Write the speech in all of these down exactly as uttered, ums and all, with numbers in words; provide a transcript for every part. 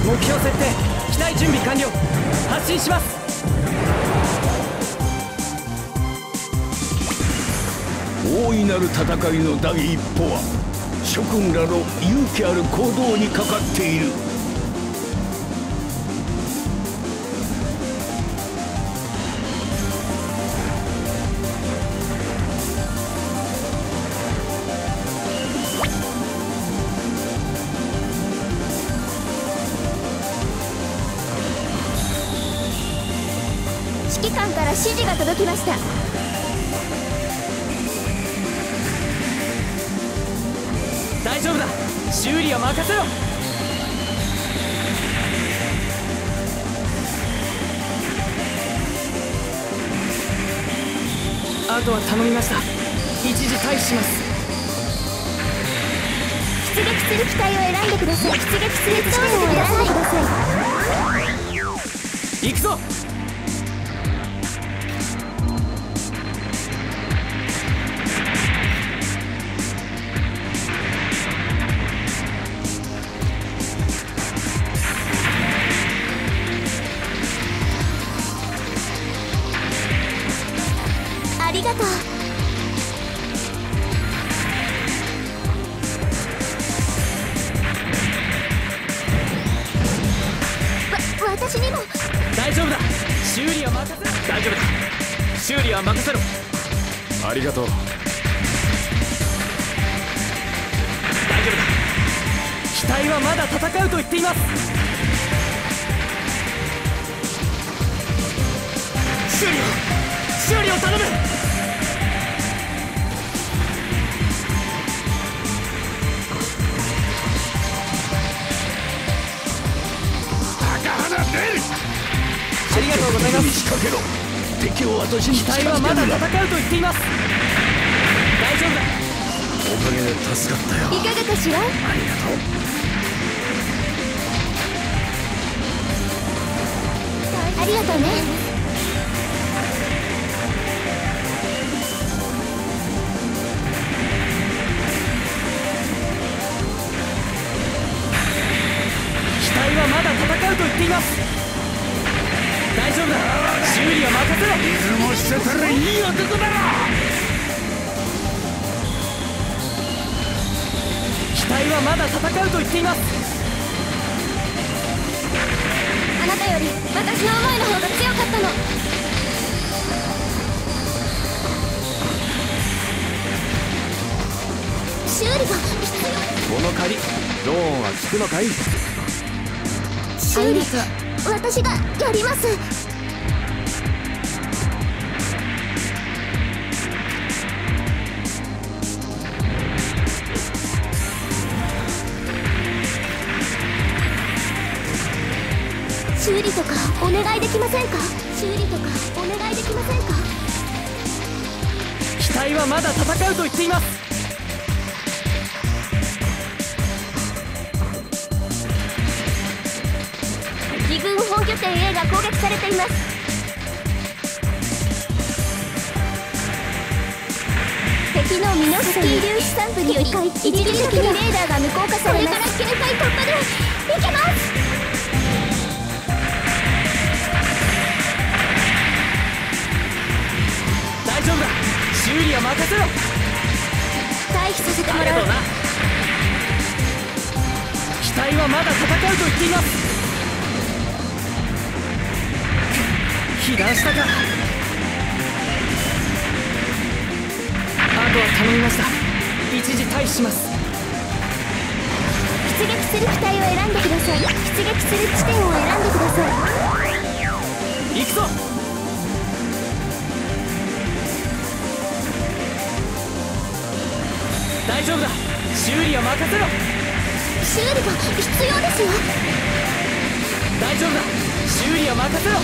目標設定、機体準備完了。発進します。 大いなる戦いの第一歩は諸君らの勇気ある行動にかかっている。 指揮官から指示が届きました。 大丈夫だ、修理は任せろ。あとは頼みました。一時退避します。 出撃する機体を選んでください。出撃する地点を選んでください。 行くぞ。 ありがとう。わ、私にも。 大丈夫だ、修理は任せろ。大丈夫だ、修理は任せろ。 ありがとう。 大丈夫だ、機体はまだ戦うと言っています。修理を修理を頼む。ありがとうございます。 仕掛けろ。敵を私に機体はまだ戦うと言っています。大丈夫だ。 おかげで助かったよ。 いかがかしら。 ありがとう。 ありがとうね。 機体はまだ戦うと言っています。大丈夫だ、修理は任せろ。 水も捨てたらいい男だ。 機体はまだ戦うと言っています。 あなたより私の思いの方が強かったの。修理が必要。 この借りローンは効くのかい。 修理私がやります。修理とかお願いできませんか。修理とかお願いできませんか。 機体はまだ戦うと言っています。 自軍本拠点 A が攻撃されています。敵のミノフスキー粒子散布により一時的にレーダーが無効化されます。これから警戒突破でいけます。 大丈夫だ、修理は任せろ。 退避させてもらう。 ありがとうな。機体はまだ戦うと言っています。被弾したか。あとは頼みました。一時退避します。 出撃する機体を選んでください。出撃する地点を選んでください。 行くぞ。大丈夫だ、修理は任せろ。 修理が必要ですよ。 大丈夫だ、修理は任せろ。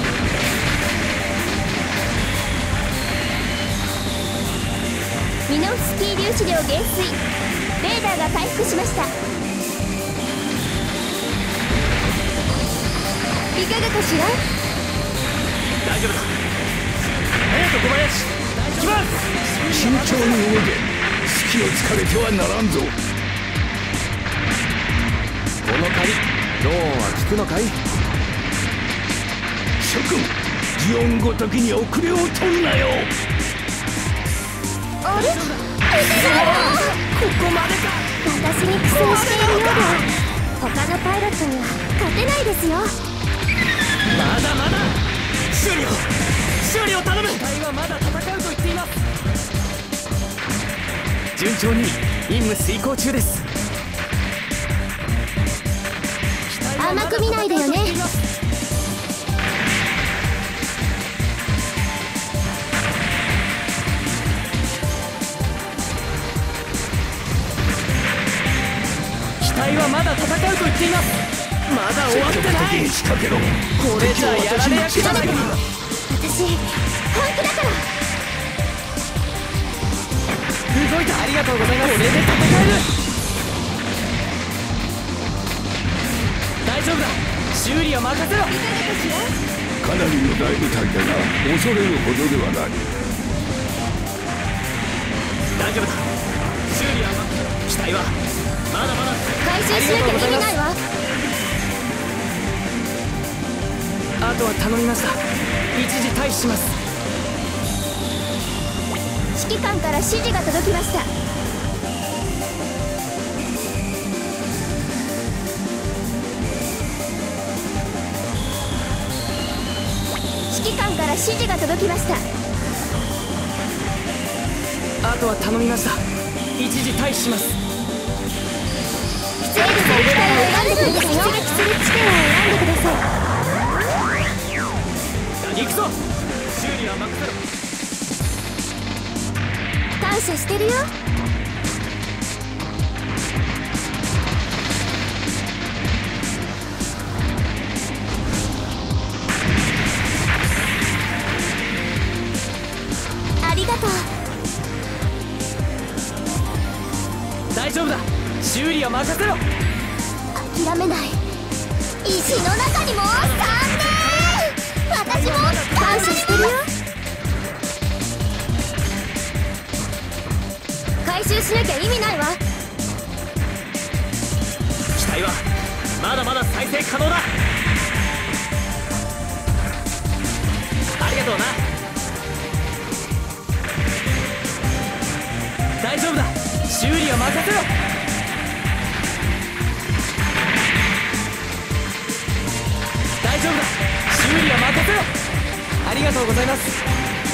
ミノフスキー粒子量減衰。レーダーが回復しました。いかがかしら。 大丈夫だ。隼人小林、行きます。 慎重に動け。隙を突かれてはならんぞ。 この借りローンはくのかい？ 諸君、ジオンごときに遅れを取るなよ。 あれ？ここまでか。 私に苦戦しているようで他のパイロットには勝てないですよ。 まだまだ。修理を修理を頼む。機体はまだ戦うと言っています。順調に任務遂行中です。 甘く見ないでよね。 機体はまだ戦うと言っています。まだ終わってない。 仕掛けろ。 これじゃやられ役じゃないか。 私本気だから。 動いた。ありがとうございます。これで戦える。大丈夫だ。修理は任せろ。 かなりの大部隊だが恐れるほどではない。 大丈夫だ。修理は任せろ。機体はまだまだ回収しなきゃ意味ないわ。 あとは頼みました。一時退避します。 指揮官から指示が届きました。指揮官から指示が届きました。 あとは頼みました。一時退避します。 出撃する機体を選んでください。出撃する地点を選んでください。 行くぞ。修理は任せろ。 感謝してるよ。ありがとう。 大丈夫だ。修理は任せろ。 諦めない。石の中にもさんねん。私も感謝してるよ。回収しなきゃ意味ないわ。 機体はまだまだ再生可能だ。ありがとうな。大丈夫だ。修理は任せろ。大丈夫だ。修理は任せろ。ありがとうございます。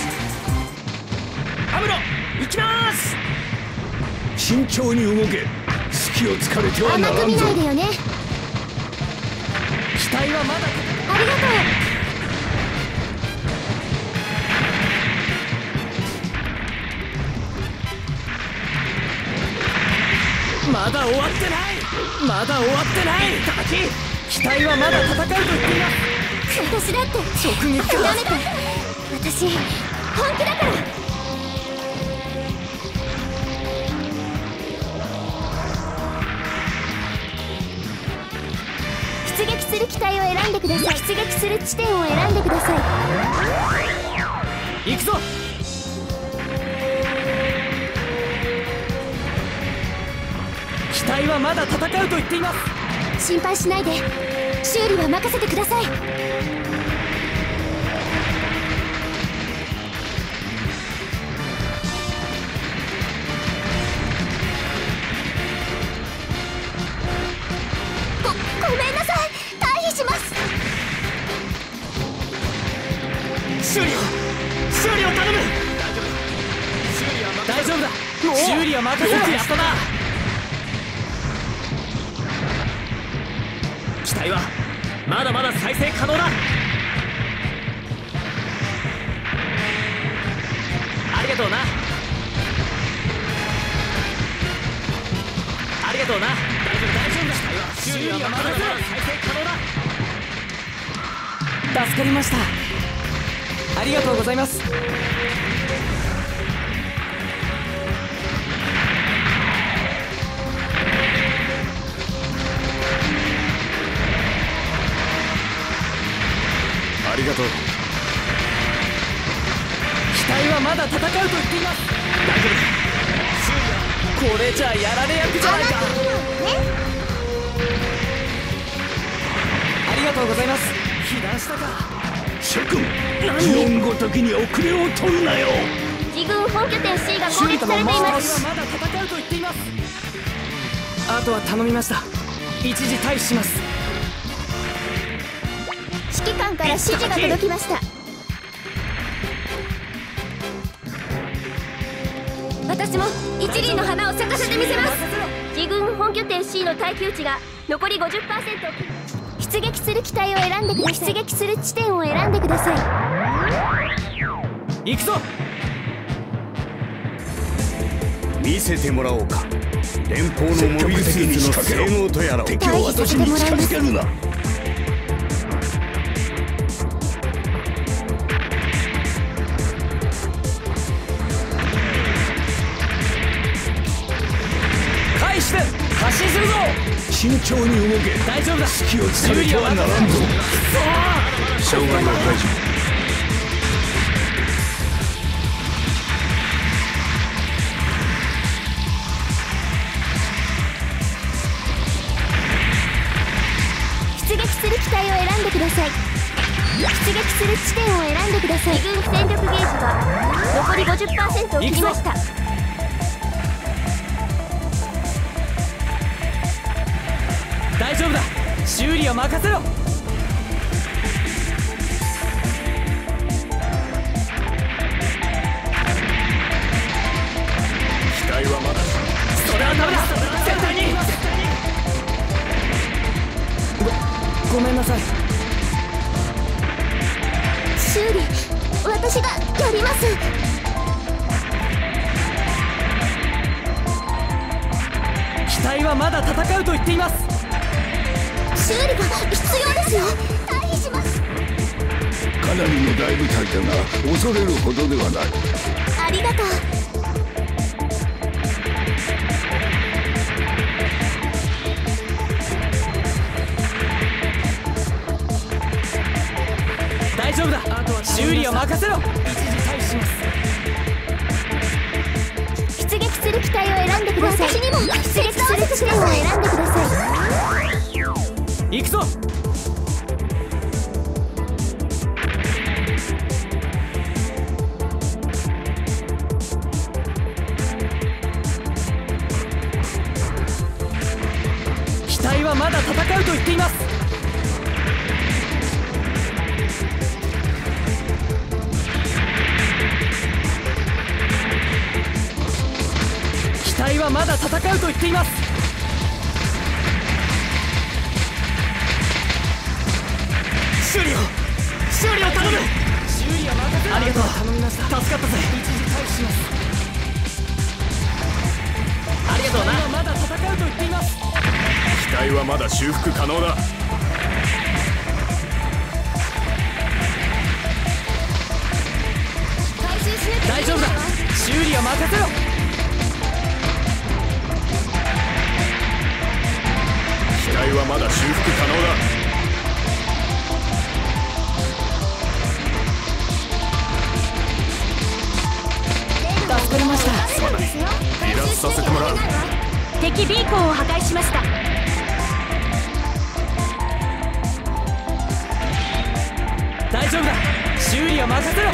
アムロ行きます。 慎重に動け。隙を突かれてはならんぞ。 甘く見ないでよね。 機体はまだ。 ありがとう。まだ終わってない。まだ終わってない。機体はまだ戦うと言っています。 私だって直撃か。 諦めて。私本気だから。出撃する機体を選んでください。出撃する地点を選んでください。 行くぞ。機体はまだ戦うと言っています。 心配しないで。修理は任せてください。ご、ごめんなさい。退避します。 修理を修理を頼む。大丈夫だ。修理は任せろ。よくやったな。機体はまだまだ再生可能だ。ありがとうな。ありがとうな。大丈夫大丈夫だ。機体は修理はまだまだ再生可能だ。助かりました。ありがとうございます。 ありがとう。 機体はまだ戦うと言っています。大丈夫だ。修理はこれじゃやられ役じゃないか。 甘く見ないでね。 あジオンごときに遅れを取るなよ。 自軍本拠点 C が攻撃されています。 まだ戦うと言っています。あとは頼みました。一時退避します。 指揮官から指示が届きました。私も一輪の花を咲かせてみせます。自軍本拠点 C の耐久値が残り ごじゅっパーセント。 出撃する機体を選んでください。出撃する地点を選んでください。行くぞ。 見せてもらおうか。連邦のモビルスーツの性能とやらを敵を私に近づけるな。 返して発進するぞ。 慎重に動け。 大丈夫だ。 隙を突かれてはならんぞ。 障害を解除。 出撃する機体を選んでください。出撃する地点を選んでください。自軍戦力ゲージが残り ごじゅっパーセント を切りました。 大丈夫だ。修理は任せろ。 機体はまだ。 それはダメだ。絶対に。ごごめんなさい。 修理私がやります。 機体はまだ戦うと言っています。 修理が必要ですよ。退避します。 かなりの大部隊だが恐れるほどではない。 ありがとう。 大丈夫だ。修理を任せろ。一時退避します。 出撃する機体を選んでください。私にも出撃する地点を選んでください。 行くぞ。機体はまだ戦うと言っています。機体はまだ戦うと言っています。修理を修理を頼む。修理は任せろ。ありがとう。頼みました。助かったぜ。一時退避します。ありがとうな。まだ戦うと言っています。 機体はまだ修復可能だ。 回収しなきゃ。 大丈夫だ。修理は任せろ。 機体はまだ修復可能だ。 助かりました。 すまない。離脱させてもらう。 敵ビーコンを破壊しました。 大丈夫だ。修理は任せろ。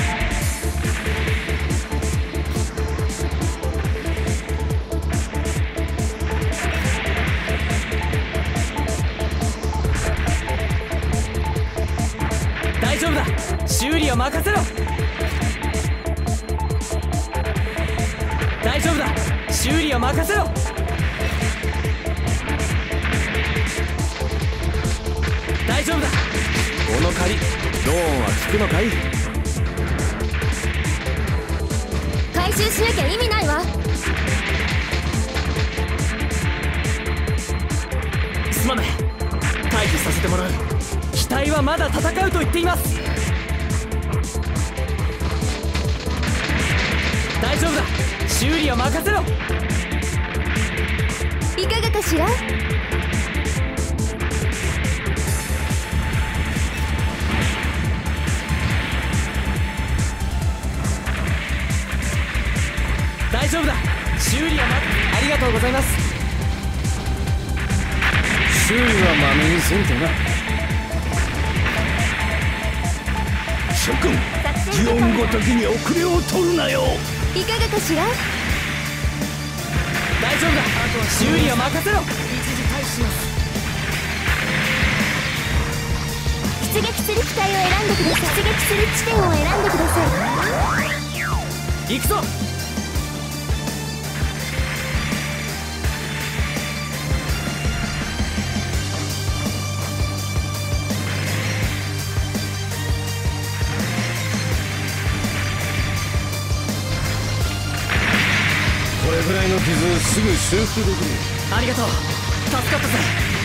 大丈夫だ。修理は任せろ。大丈夫だ。修理は任せろ。大丈夫だ。 この借りローンは効くのかい。 回収しなきゃ意味ないわ。 すまない。退避させてもらう。機体はまだ戦うと言っています。大丈夫だ。修理は任せろ。 いかがかしら。 大丈夫だ。修理はまありがとうございます。 修理はまめにせんとな。 諸君、ジオンごときに遅れを取るなよ。 いかがかしら。 大丈夫だ。あとは修理は任せろ。一時退避します。 出撃する機体を選んでください。出撃する地点を選んでください。 行くぞ。 これぐらいの傷すぐ修復できる。 ありがとう。助かったぜ。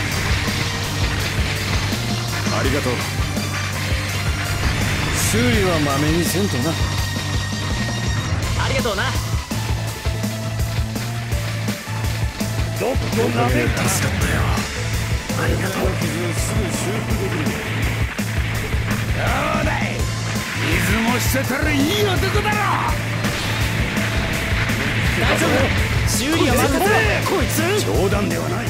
ありがとう。 修理はまめにせんとな。 ありがとうな。 どっとなめた。 助かったよ。 ありがとう。傷すぐ修復できる。どうだい、水も捨てたらいい男だろ。 大丈夫だ。修理は任せろ。こいつ冗談ではない。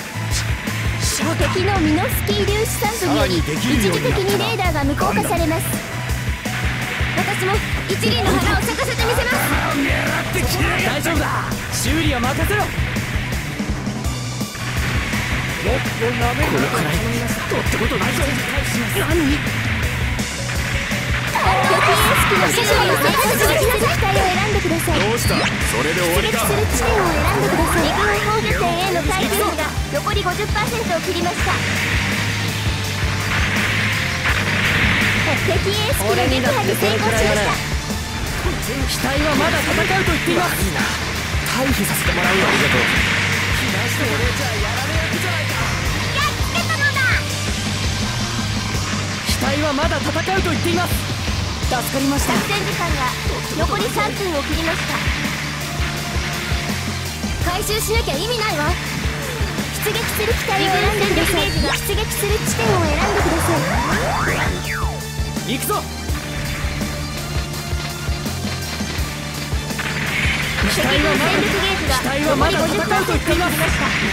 敵のミノスキー粒子散布により一時的にレーダーが無効化されます。私も一輪の花を咲かせてみせます。 狙ってきやがった。 大丈夫だ。修理は任せろ。 どっとなめこのくらいとってことないぞ。何。 敵エース機の指示を生活する機体を選んでください。 どうした？それで終わりか。 出撃する地点を選んでください。二軍防御点への耐久値が残り ごじゅっパーセント を切りました。敵エース機の撃破に成功しました。 機体はまだ戦うと言っています。いいな。退避させてもらうよ。ありがとう。避難して俺じゃやられ役じゃないか。 やっつけたのだ。 機体はまだ戦うと言っています。助かりました。 作戦時間が残りさんぷんを切りました。回収しなきゃ意味ないわ。出撃する機体を選んでください。出撃する地点を選んでください。 行くぞ。機体はまだ機体はまだ戦うと言っています。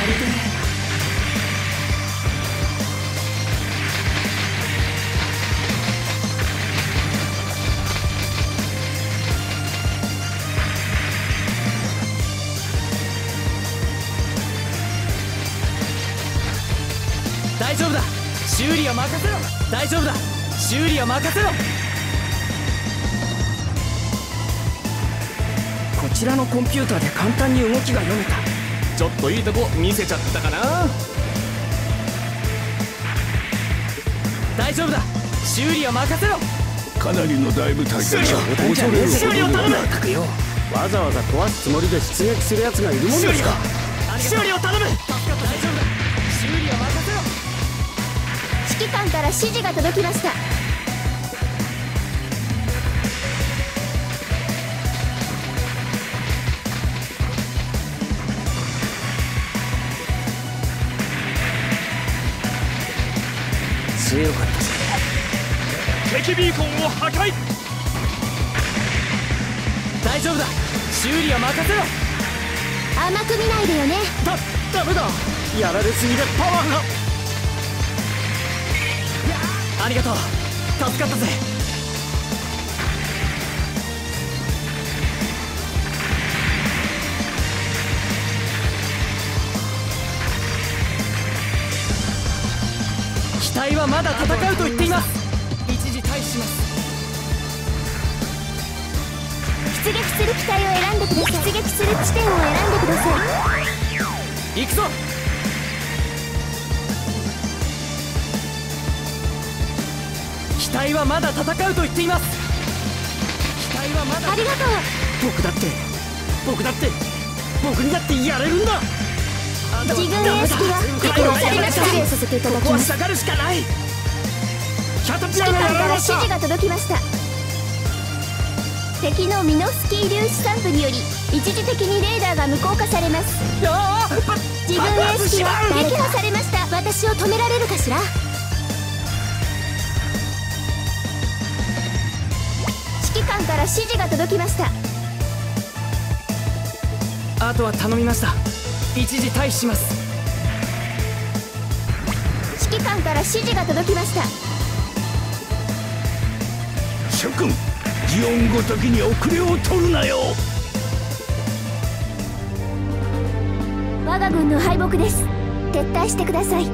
大丈夫だ。修理は任せろ。大丈夫だ。修理は任せろ。こちらのコンピューターで簡単に動きが読めた。ちょっといいとこ見せちゃったかな。大丈夫だ。修理は任せろ。 かなりの大部隊だ。 修理を修理を頼む。 わざわざ壊すつもりで出撃するやつがいるもんですか。 修理を頼む。大丈夫だ。修理は任せろ。 指揮官から指示が届きました。 強かったぜ。 敵ビーコンを破壊。大丈夫だ。修理は任せろ。 甘く見ないでよね。 だ、ダメだ。 やられすぎでパワーが。 ありがとう。助かったぜ。機体はまだ戦うと言っています。一時退避します。 出撃する機体を選んでください。出撃する地点を選んでください。 行くぞ。機体はまだ戦うと言っています。機体はまだ。 ありがとう。 僕だって僕だって僕にだってやれるんだ。 自軍エース機が確保されました。失礼させていただきます。 下がるしかない。キャタピラ指揮官からがやられました。 指示が届きました。敵のミノスキー粒子散布により一時的にレーダーが無効化されます。 ああ、ば自軍エース機が撃破されました。私を止められるかしら。指揮官から指示が届きました。 あとは頼みました。一時退避します。 指揮官から指示が届きました。 諸君、ジオンごときに遅れを取るなよ。 我が軍の敗北です。撤退してください。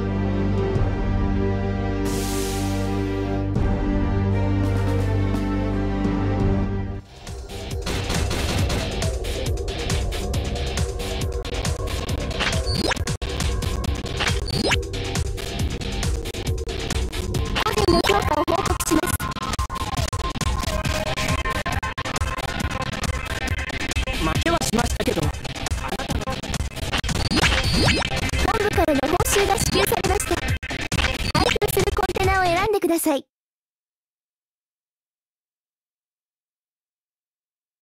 評価を報告します。 負けはしましたけど、あなたの本部からの報酬が支給されました。配布するコンテナを選んでください。